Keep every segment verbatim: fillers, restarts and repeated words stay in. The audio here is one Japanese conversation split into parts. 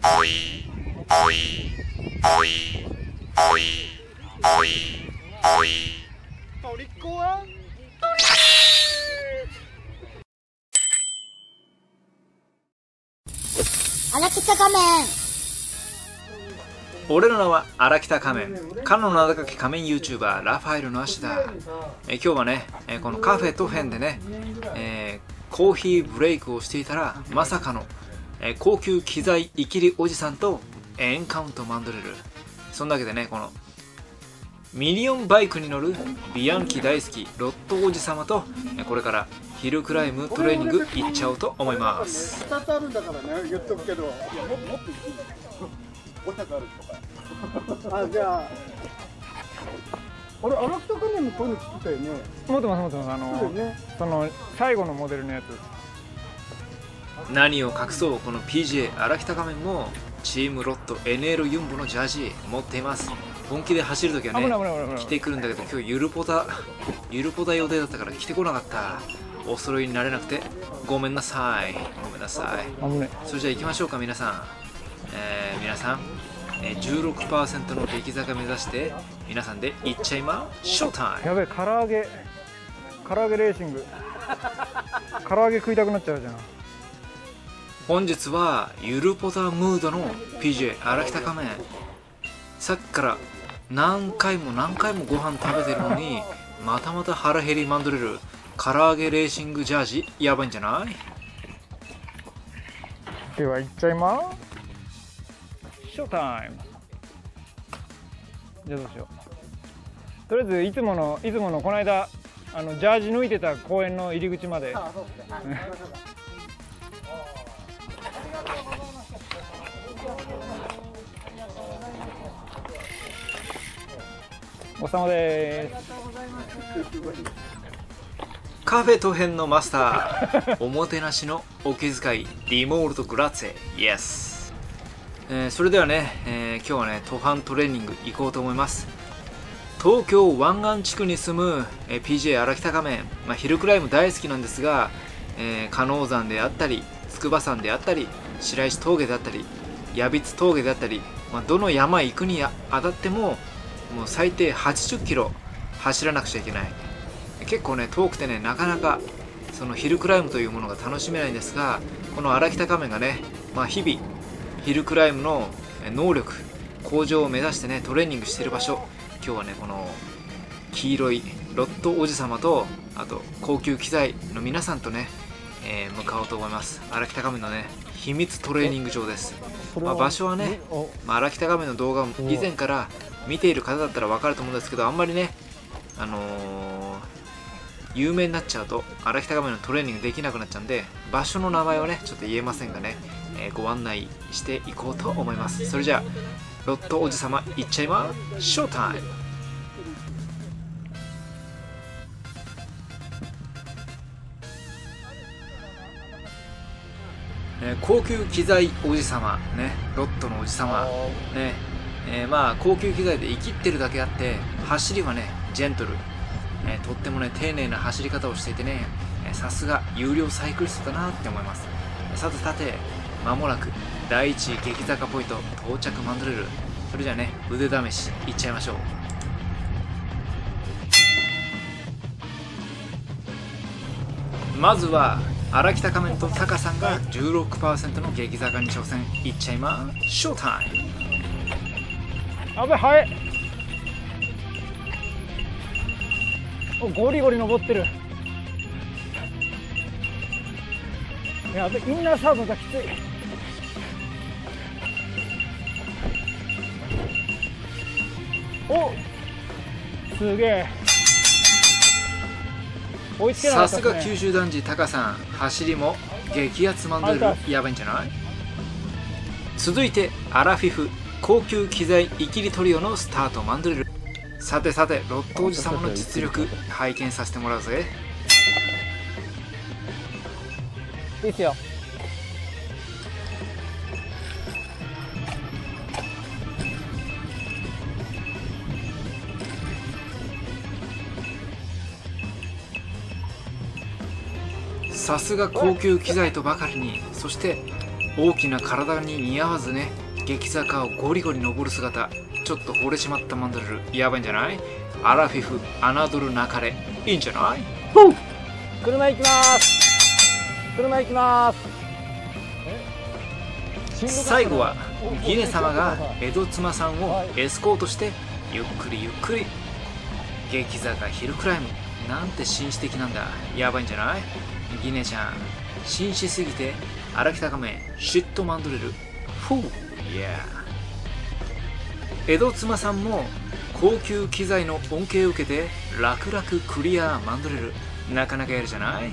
荒北仮面。 俺の名は荒北仮面。かの名高き仮面 YouTuber ラファエルの足だ。え今日はね、えこのカフェトフェンでね、えー、コーヒーブレイクをしていたらまさかの、えー、高級機材イキリおじさんとエンカウントマンドレル。そんなわけでね、このミリオンバイクに乗るビアンキ大好きロットおじさまとこれからヒルクライムトレーニング行っちゃおうと思います。 ふたつあるんだからね、言っとくけど。いや、ももっといい。ごひゃくあるとか。あ、じゃあ。あれ、荒北仮面もこういうの作ったよね。 持ってます持ってます。あのそうだよね。 その最後のモデルのやつ。 何を隠そう、この ピージェー 荒北仮面もチームロット エヌエル ユンボのジャージ持っています。本気で走るときは危ない危ない危ねない着てくるんだけど、今日ゆるポタゆるポタ予定だったから着てこなかった。お揃いになれなくてごめんなさいごめんなさい。 危ない。 それじゃあ行きましょうか皆さん。えー、皆さん、えー、じゅうろくパーセント の出来坂目指して皆さんで行っちゃいまショータイム。 やべえ、唐揚げ唐揚げレーシング。唐揚げ食いたくなっちゃうじゃん。 本日はゆるポタムードの ピージェー 荒北仮面。さっきから何回も何回もご飯食べてるのにまたまた腹減りマンドレル唐揚げレーシングジャージやばいんじゃない？ では行っちゃいまショータイム。じゃあどうしよう。とりあえずいつものいつものこの間あのジャージ抜いてた公園の入り口まで。おさまです。 カフェトヘンのマスターおもてなしのお気遣いディモールとグラッツェイエス。えー、それではね、えー、今日はねトファントレーニング行こうと思います。東京湾岸地区に住む、えー、ピージェー 荒北仮面、まあ、ヒルクライム大好きなんですが、えー、鹿野山であったり筑波山であったり白石峠であったり矢櫃峠であったり、まあ、どの山行くにあたってももう最低はちじゅっキロ走らなくちゃいけない。結構ね遠くてねなかなかそのヒルクライムというものが楽しめないんですが、この荒北仮面がね、まあ、日々ヒルクライムの能力向上を目指してねトレーニングしている場所、今日はねこの黄色いロットおじさまとあと高級機材の皆さんとね、えー、向かおうと思います。荒北仮面のね秘密トレーニング場です。まあ、場所はね、まあ、荒北仮面の動画を以前から見ている方だったら分かると思うんですけど、あんまりねあのー、有名になっちゃうと荒北仮面のトレーニングできなくなっちゃうんで、場所の名前はねちょっと言えませんがね、えー、ご案内していこうと思います。それじゃあロットおじさま行っちゃいまショータイム。えー、高級機材おじさまね、ロットのおじさまね、えー、まあ高級機材で生きってるだけあって走りはねジェントル、えー、とってもね丁寧な走り方をしていてね、さすが有料サイクリストだなって思います。さてさて間もなくだいいち激坂ポイント到着マンドレル。それじゃあね腕試しいっちゃいましょう。まずは荒北仮面とタカさんが じゅうろくパーセント の激坂に挑戦いっちゃいまショータイム。 あべ、はい。お、ゴリゴリ登ってる。やべ、インナーサーブがきつい。お、すげえ。追いつけなかったですね。 さすが九州男児タカさん、走りも激アツマンドレルやばいんじゃない？続いてアラフィフ高級機材イキリトリオのスタートマンドレル。さてさてロットおじさまの実力拝見させてもらうぜ。 いいっすよ。 さすが高級機材とばかりに、そして大きな体に似合わずね、激坂をゴリゴリ登る姿、ちょっと惚れちまったマンドレル、やばいんじゃない？アラフィフ侮るなかれ、いいんじゃない？ 車行きます車行きます。 最後はギネ様が江戸妻さんをエスコートしてゆっくりゆっくり激坂ヒルクライム、なんて紳士的なんだ、やばいんじゃない？ギネちゃん紳士すぎて荒北仮面シットマンドレル、フー、いや江戸妻さんも高級機材の恩恵を受けて楽々クリアマンドレル、なかなかやるじゃない？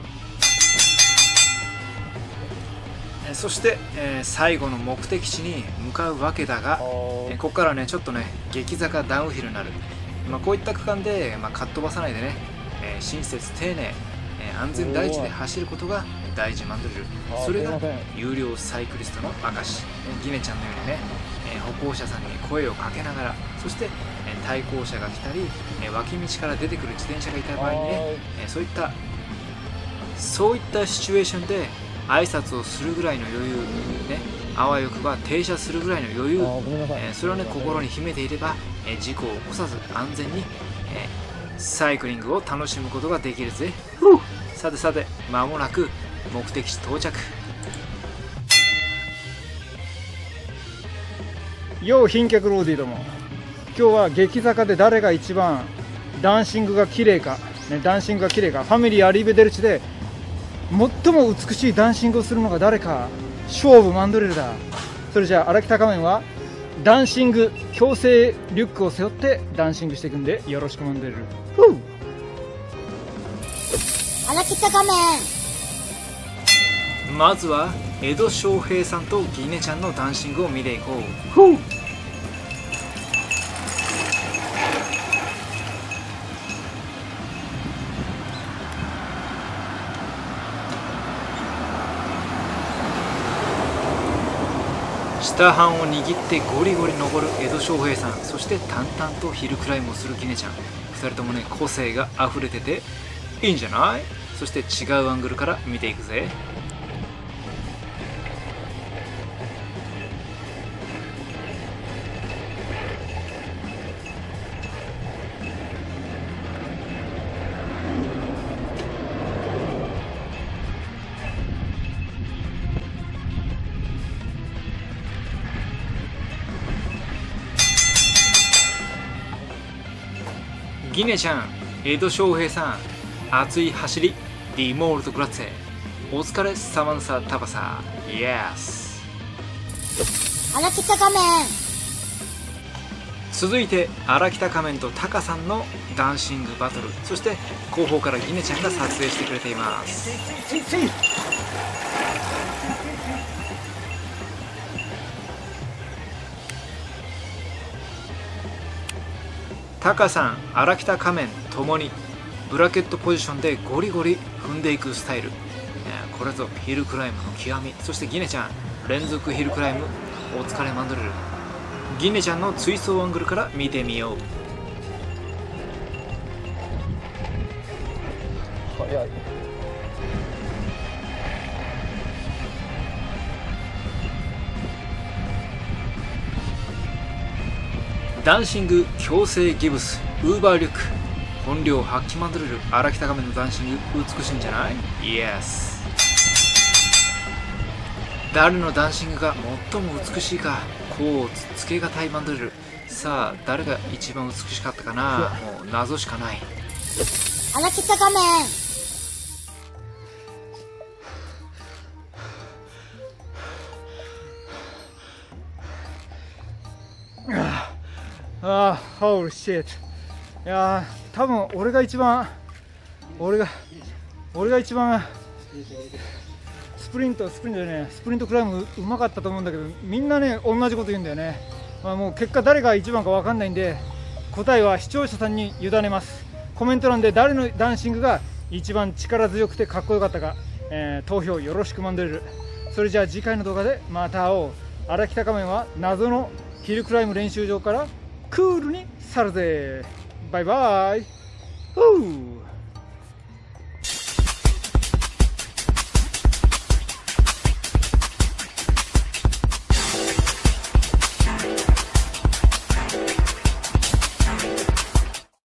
そして、えー、最後の目的地に向かうわけだが、えー、ここからねちょっとね激坂ダウンヒルになる、まあ、こういった区間で、まあ、かっ飛ばさないでね、えー、親切丁寧、えー、安全第一で走ることが大事マンドレル、それが有料サイクリストの証。ギネちゃんのようにね、えー、歩行者さんに声をかけながら、そして、えー、対向車が来たり、えー、脇道から出てくる自転車がいた場合にね、えー、そういったそういったシチュエーションで挨拶をするぐらいの余裕、ね、あわよくば停車するぐらいの余裕、えー、それをね心に秘めていれば、えー、事故を起こさず安全に、えー、サイクリングを楽しむことができるぜ。さてさて、間もなく目的地到着。 よう賓客ローディーども、今日は激坂で誰が一番ダンシングが綺麗か、ね、ダンシングが綺麗か、ファミリーアリベデルチで最も美しいダンシングをするのが誰か、勝負マンドレルだ。それじゃあ荒北仮面はダンシング強制リュックを背負ってダンシングしていくんでよろしくマンドレル。 荒北仮面。 まずは江戸昌平さんとギネちゃんのダンシングを見ていこう。下半を握ってゴリゴリ登る江戸昌平さん、そして淡々とヒルクライムをするギネちゃん、ふたりともね個性があふれてていいんじゃない？そして違うアングルから見ていくぜ。ギネちゃん、江戸昌平さん、熱い走り、ディモールトグラッツェ、お疲れサマンサタバサ、イエス。 荒北仮面。 続いて荒北仮面とタカさんのダンシングバトル、そして後方からギネちゃんが撮影してくれています。タカさん、荒北仮面ともにブラケットポジションでゴリゴリ踏んでいくスタイル、これぞヒルクライムの極み。そしてギネちゃん、連続ヒルクライム、お疲れマンドレル。ギネちゃんの追走アングルから見てみよう。 早い。 ダンシング強制ギブスウーバーリュック、本領発揮マンドレル。荒北仮面のダンシング美しいんじゃない？イエス。誰のダンシングが最も美しいか、こうつけがたいマンドレル。さあ誰が一番美しかったかな、もう謎しかない。 荒北仮面。 ああ、ホールシット。いやー、多分俺が一番、俺が、俺が一番、スプリント、スプリントでね、スプリントクライムうまかったと思うんだけど、みんなね、同じこと言うんだよね。まあ、もう結果、誰が一番か分かんないんで、答えは視聴者さんに委ねます。コメント欄で誰のダンシングが一番力強くてかっこよかったか、えー、投票よろしくマンドレル。それじゃあ次回の動画でまた会おう。荒北仮面は謎のヒルクライム練習場からクールに去るぜ。バイバイ。